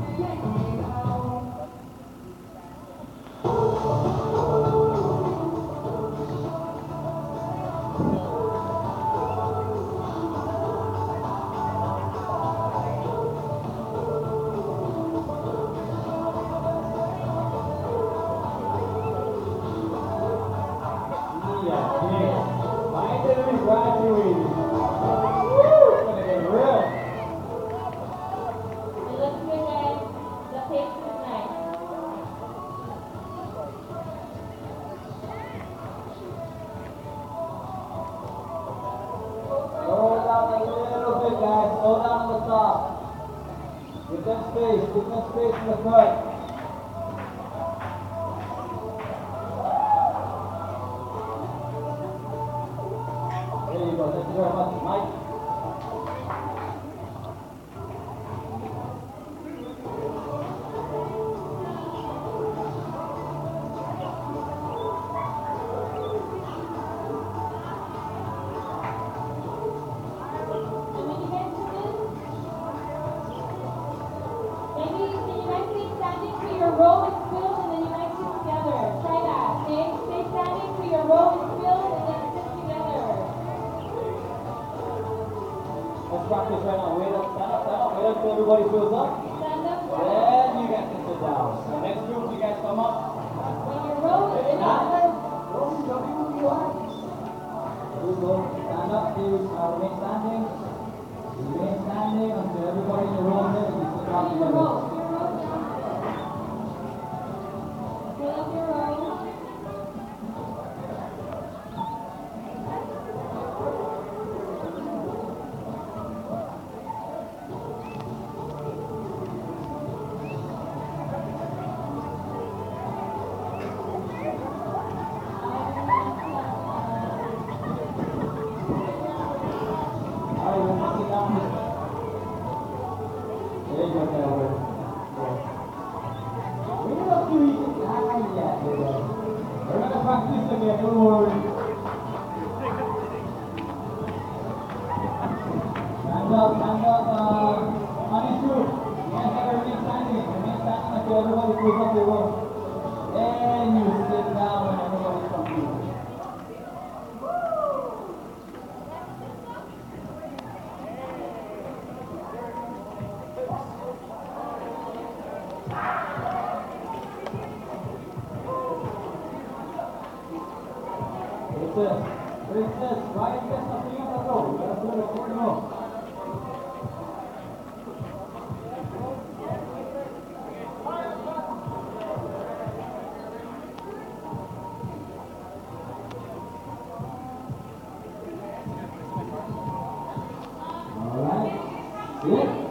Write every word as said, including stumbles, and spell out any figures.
Slow down on the top. Give them space. Give them space in the front. There you go. Thank you very much, Mike. Let's practice right now. Wait up, stand up, stand up, wait up till everybody fills up. Stand up. Then you guys can sit down. The next group, you guys come up. When you're rolling, stand up. Roll, jump in where you are. There you go. Stand up, please. Now remain standing. Remain standing until everybody in the row is and you sit down together. Fill up your row. Stand up, stand up, uh, money shoot. You guys gotta remain standing. Remain standing until everybody pulls up your row. Then you sit down when everybody's complete. Princess, princess, right there, something on the road. You gotta put it over the road. All right. Sit.